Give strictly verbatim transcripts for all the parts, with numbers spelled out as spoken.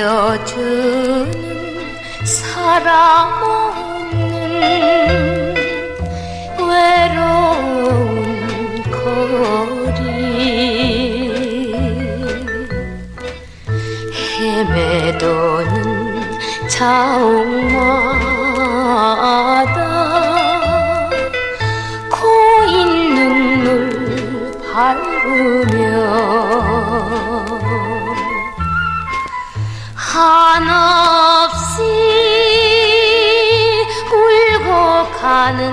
반겨주는 사람없는 외로운 거리 헤매도는 자욱마다 고인눈물 밟으며 한없이 울고가는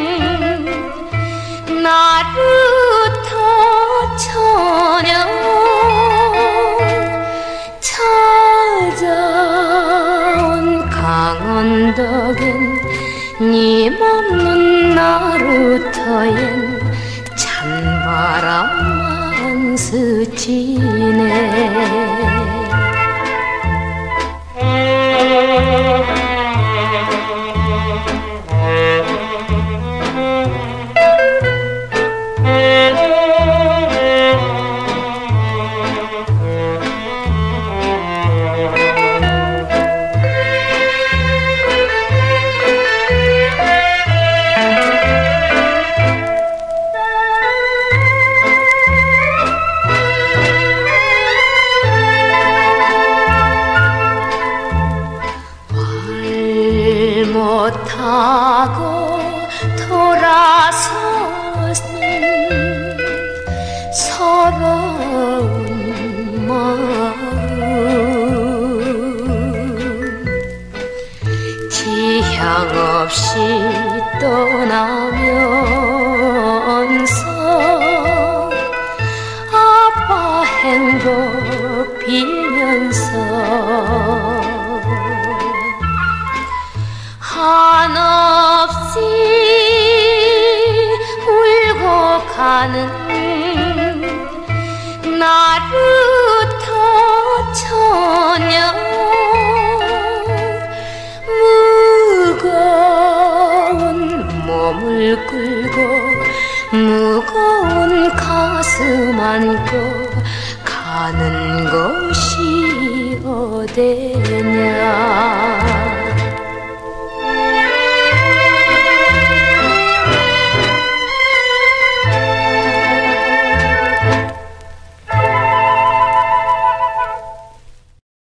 나루터처녀 찾아온 강언덕엔 님없는 나룻터엔 찬바람만 스치네. 말못하고 돌아서는 서러운 마음 지향없이 떠나면서 아빠행복 빌면서 한없이 울고가는 나루터처녀 무거운 몸을 끌고 무거운 가슴 안고 가는 곳이 어디냐.